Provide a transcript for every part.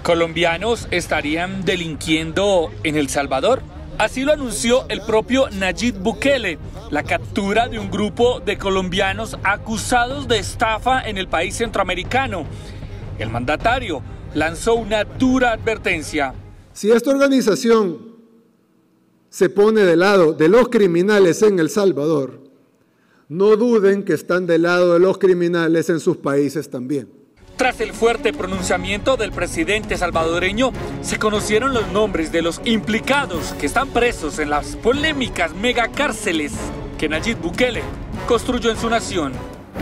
¿Colombianos estarían delinquiendo en El Salvador? Así lo anunció el propio Nayib Bukele, la captura de un grupo de colombianos acusados de estafa en el país centroamericano. El mandatario lanzó una dura advertencia. Si esta organización se pone del lado de los criminales en El Salvador, no duden que están del lado de los criminales en sus países también. Tras el fuerte pronunciamiento del presidente salvadoreño, se conocieron los nombres de los implicados que están presos en las polémicas megacárceles que Nayib Bukele construyó en su nación.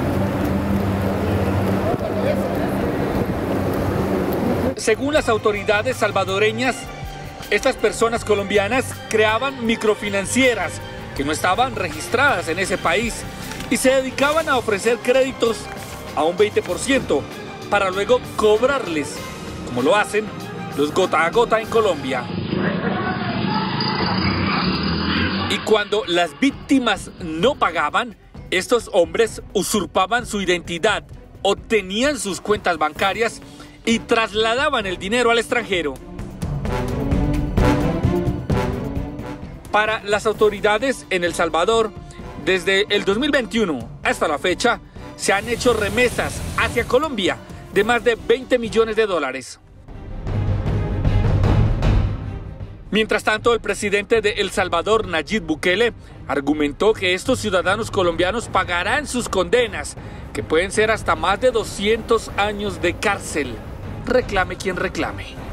Según las autoridades salvadoreñas, estas personas colombianas creaban microfinancieras que no estaban registradas en ese país y se dedicaban a ofrecer créditos a un 20%. Para luego cobrarles, como lo hacen los gota a gota en Colombia. Y cuando las víctimas no pagaban, estos hombres usurpaban su identidad, obtenían sus cuentas bancarias y trasladaban el dinero al extranjero. Para las autoridades en El Salvador, desde el 2021 hasta la fecha, se han hecho remesas hacia Colombia de más de 20 millones de dólares. Mientras tanto, el presidente de El Salvador, Nayib Bukele, argumentó que estos ciudadanos colombianos pagarán sus condenas, que pueden ser hasta más de 200 años de cárcel. Reclame quien reclame.